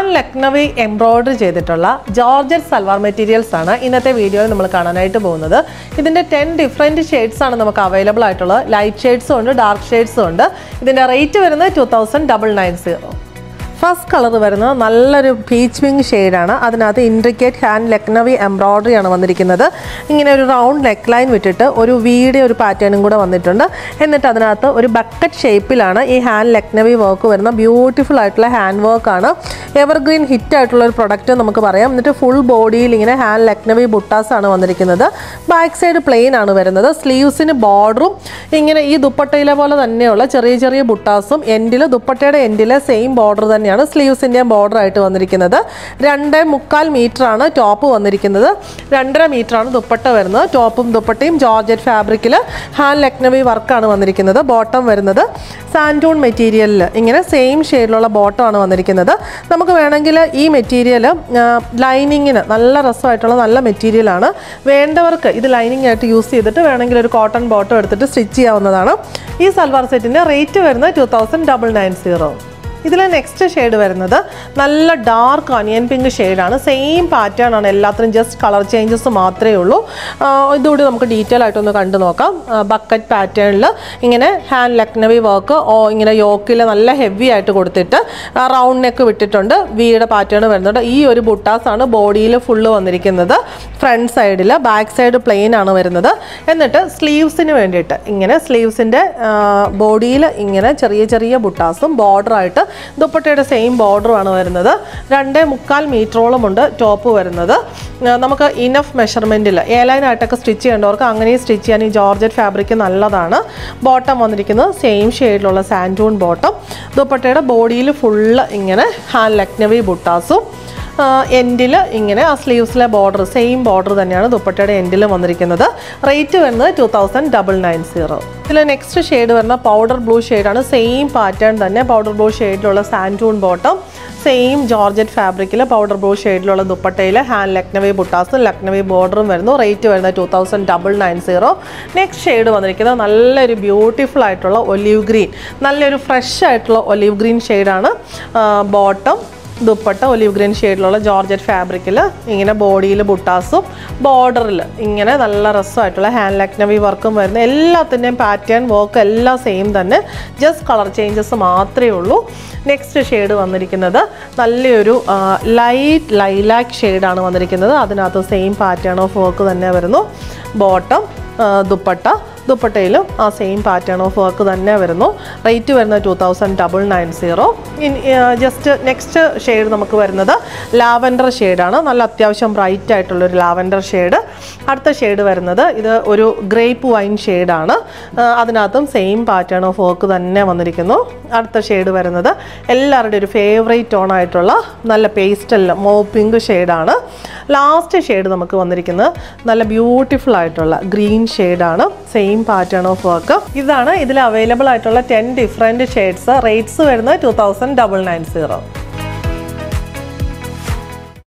Hand Lucknowi embroidery ചെയ്തിട്ടുള്ള georgette salwar materials ആണ് ഇന്നത്തെ വീഡിയോയിൽ നമ്മൾ കാണാനായിട്ട് പോകുന്നത്. ഇതിൻ്റെ 10 ഡിഫറെൻറ്റ് ഷെയ്ഡ്സ് ആണ് നമുക്ക് അവൈലബിൾ ആയിട്ടുള്ളത്. ലൈറ്റ് ഷെയ്ഡ്സും ഉണ്ട്, ഡാർക്ക് ഷെയ്ഡ്സും ഉണ്ട്. ഇതിൻ്റെ റേറ്റ് വരുന്നത് 2990. ഫസ്റ്റ് കളർ വരുന്നത് നല്ലൊരു പീച്ച് പിങ്ക് ഷെയ്ഡാണ്. അതിനകത്ത് ഇൻട്രിക്കേറ്റ് ഹാൻഡ് ലക്നവി എംബ്രോയിഡറി ആണ് വന്നിരിക്കുന്നത്. ഇങ്ങനെ ഒരു റൗണ്ട് നെക്ക് ലൈൻ വിട്ടിട്ട് ഒരു വീഡിയോ ഒരു പാറ്റേണും കൂടെ വന്നിട്ടുണ്ട്. എന്നിട്ട് അതിനകത്ത് ഒരു ബക്കറ്റ് ഷേപ്പിലാണ് ഈ ഹാൻഡ് ലക്നവി വർക്ക് വരുന്നത്. ബ്യൂട്ടിഫുൾ ആയിട്ടുള്ള ഹാൻഡ് വർക്കാണ്. എവർഗ്രീൻ ഹിറ്റ് ആയിട്ടുള്ള ഒരു പ്രൊഡക്റ്റ് നമുക്ക് പറയാം. എന്നിട്ട് ഫുൾ ബോഡിയിൽ ഇങ്ങനെ ഹാൻഡ് ലക്നവി ബുട്ടാസ് ആണ് വന്നിരിക്കുന്നത്. ബാക്ക് സൈഡ് പ്ലെയിൻ ആണ് വരുന്നത്. സ്ലീവ്സിന് ബോർഡറും ഇങ്ങനെ ഈ ദുപ്പട്ടയിലെ പോലെ തന്നെയുള്ള ചെറിയ ചെറിയ ബുട്ടാസും എൻഡിൽ ദുപ്പട്ടയുടെ എൻഡിലെ സെയിം ബോർഡർ തന്നെ സ്ലീവ്സിൻ്റെ ബോർഡർ ആയിട്ട് വന്നിരിക്കുന്നത്. 2.25 മീറ്റർ ആണ് ടോപ്പ് വന്നിരിക്കുന്നത്. 2.5 മീറ്റർ ആണ് ദുപ്പട്ട വരുന്നത്. ടോപ്പും ദുപ്പട്ടയും ജോർജറ്റ് ഫാബ്രിക്കിൽ ഹാൻഡ് ലക്നവി വർക്കാണ് വന്നിരിക്കുന്നത്. ബോട്ടം വരുന്നത് സാൻഡൂൺ മെറ്റീരിയലിൽ ഇങ്ങനെ സെയിം ഷെയ്ഡിലുള്ള ബോട്ടം ആണ് വന്നിരിക്കുന്നത്. നമുക്ക് വേണമെങ്കിൽ ഈ മെറ്റീരിയൽ ലൈനിങ്ങിന് നല്ല രസമായിട്ടുള്ള നല്ല മെറ്റീരിയലാണ്. വേണ്ടവർക്ക് ഇത് ലൈനിങ് ആയിട്ട് യൂസ് ചെയ്തിട്ട് വേണമെങ്കിൽ ഒരു കോട്ടൺ ബോട്ടം എടുത്തിട്ട് സ്റ്റിച്ച് ചെയ്യാവുന്നതാണ്. ഈ സൽവാർ സെറ്റിൻ്റെ റേറ്റ് വരുന്നത് 2990. ഇതിൽ നെക്സ്റ്റ് ഷെയ്ഡ് വരുന്നത് നല്ല ഡാർക്ക് അനിയൻ പിങ്ക് ഷെയ്ഡാണ്. സെയിം പാറ്റേൺ ആണ് എല്ലാത്തിനും, ജസ്റ്റ് കളർ ചേഞ്ചസ് മാത്രമേ ഉള്ളൂ. ഇതുകൂടി നമുക്ക് ഡീറ്റെയിൽ ആയിട്ടൊന്ന് കണ്ടു നോക്കാം. ബക്കറ്റ് പാറ്റേണിൽ ഇങ്ങനെ ഹാൻഡ് ലക്നവി വർക്ക് ഇങ്ങനെ യോക്കിൽ നല്ല ഹെവി ആയിട്ട് കൊടുത്തിട്ട് റൗണ്ട് നെക്ക് വിട്ടിട്ടുണ്ട്. വീയുടെ പാറ്റേൺ വരുന്നുണ്ട്. ഈ ഒരു ബുട്ടാസാണ് ബോഡിയിൽ ഫുള്ള് വന്നിരിക്കുന്നത്. ഫ്രണ്ട് സൈഡിൽ, ബാക്ക് സൈഡ് പ്ലെയിൻ ആണ് വരുന്നത്. എന്നിട്ട് സ്ലീവ്സിന് വേണ്ടിയിട്ട് ഇങ്ങനെ സ്ലീവ്സിൻ്റെ ബോഡിയിൽ ഇങ്ങനെ ചെറിയ ചെറിയ ബുട്ടാസും ബോർഡറായിട്ട് ദുപ്പട്ടയുടെ സെയിം ബോർഡറുമാണ് വരുന്നത്. 2.25 മീറ്ററോളം ഉണ്ട് ടോപ്പ് വരുന്നത്. നമുക്ക് ഇനഫ് മെഷർമെൻറ്റിൽ ഏലൈനായിട്ടൊക്കെ സ്റ്റിച്ച് ചെയ്യേണ്ടവർക്ക് അങ്ങനെ സ്റ്റിച്ച് ചെയ്യാൻ ഈ ജോർജറ്റ് ഫാബ്രിക് നല്ലതാണ്. ബോട്ടം വന്നിരിക്കുന്നത് സെയിം ഷെയ്ഡിലുള്ള സാൻഡൂൺ ബോട്ടം. ദുപ്പട്ടയുടെ ബോഡിയിൽ ഫുള്ള് ഇങ്ങനെ ഹാൻഡ് ലക്നവി ബുട്ടാസും എൻഡിൽ ഇങ്ങനെ ആ സ്ലീവ്സിലെ ബോർഡർ സെയിം ബോർഡർ തന്നെയാണ് ദുപ്പട്ടയുടെ എൻഡിൽ വന്നിരിക്കുന്നത്. റേറ്റ് വരുന്നത് 2990. ഇതിൽ നെക്സ്റ്റ് ഷെയ്ഡ് വരുന്ന പൗഡർ ബ്ലൂ ഷെയ്ഡാണ്. സെയിം പാറ്റേൺ തന്നെ പൗഡർ ബ്ലൂ ഷെയ്ഡിലുള്ള സാൻഡൂൺ ബോട്ടം, സെയിം ജോർജറ്റ് ഫാബ്രിക്കിൽ പൗഡർ ബ്ലൂ ഷെയ്ഡിലുള്ള ദുപ്പട്ടയിൽ ഹാൻഡ് ലക്നവി ബുട്ടാസും ലക്നവി ബോർഡറും വരുന്നു. റേറ്റ് വരുന്നത് 2990. നെക്സ്റ്റ് ഷെയ്ഡ് വന്നിരിക്കുന്നത് നല്ലൊരു ബ്യൂട്ടിഫുൾ ആയിട്ടുള്ള ഒലീവ് ഗ്രീൻ, നല്ലൊരു ഫ്രഷ് ആയിട്ടുള്ള ഒലീവ് ഗ്രീൻ ഷെയ്ഡാണ്. ബോട്ടം ദുപ്പട്ട ഒലീവ് ഗ്രീൻ ഷെയ്ഡിലുള്ള ജോർജറ്റ് ഫാബ്രിക്കിൽ ഇങ്ങനെ ബോഡിയിൽ ബുട്ടാസും ബോർഡറിൽ ഇങ്ങനെ നല്ല രസമായിട്ടുള്ള ഹാൻഡ് ലക്നവി വർക്കും വരുന്നത്. എല്ലാത്തിൻ്റെയും പാറ്റേൺ വർക്ക് എല്ലാം സെയിം തന്നെ, ജസ്റ്റ് കളർ ചേഞ്ചസ് മാത്രമേ ഉള്ളൂ. നെക്സ്റ്റ് ഷെയ്ഡ് വന്നിരിക്കുന്നത് നല്ലൊരു ലൈറ്റ് ലൈലാക്ക് ഷെയ്ഡാണ് വന്നിരിക്കുന്നത്. അതിനകത്ത് സെയിം പാറ്റേൺ ഓഫ് വർക്ക് തന്നെ വരുന്നു. ബോട്ടം ദുപ്പട്ടയിലും ആ സെയിം പാറ്റേൺ ഓഫ് വർക്ക് തന്നെ വരുന്നു. റേറ്റ് വരുന്നത് 2990. ജസ്റ്റ് നെക്സ്റ്റ് ഷെയ്ഡ് നമുക്ക് വരുന്നത് ലാവൻഡർ ഷെയ്ഡാണ്. നല്ല അത്യാവശ്യം ബ്രൈറ്റ് ആയിട്ടുള്ളൊരു ലാവൻഡർ ഷെയ്ഡ്. അടുത്ത ഷെയ്ഡ് വരുന്നത് ഇത് ഒരു ഗ്രേപ്പ് വൈൻ ഷെയ്ഡാണ്. അതിനകത്തും സെയിം പാറ്റേൺ ഓഫ് വർക്ക് തന്നെ വന്നിരിക്കുന്നു. അടുത്ത ഷെയ്ഡ് വരുന്നത് എല്ലാവരുടെയും ഒരു ഫേവറേറ്റ് ടോൺ ആയിട്ടുള്ള നല്ല പേസ്റ്റൽ മോ പിങ്ക് ഷെയ്ഡാണ്. ലാസ്റ്റ് ഷെയ്ഡ് നമുക്ക് വന്നിരിക്കുന്നത് നല്ല ബ്യൂട്ടിഫുൾ ആയിട്ടുള്ള ഗ്രീൻ ഷെയ്ഡാണ്. Same pattern of work. ഇതാണ് ഇതിൽ അവൈലബിൾ ആയിട്ടുള്ള 10 ഡിഫറെൻറ്റ് ഷെയ്ഡ്സ്. റേറ്റ്സ് വരുന്നത് 2990.